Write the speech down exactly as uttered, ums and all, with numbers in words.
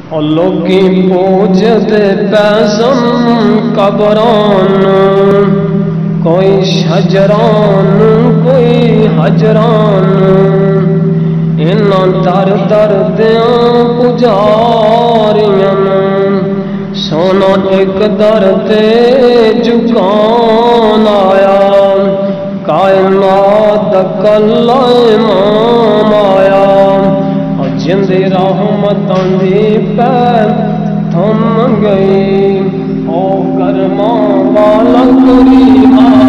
और लोगी पूजते पैसम कबरान, कोई शजरान कोई हजरान, इन्ना दर दर दियां पुजारियां, सोना एक दर ते झुकान आया, कायनात कल्ला इमाम आया, जिंदे रहमतां दी पैर थम गई, ओ करमां वाला करीम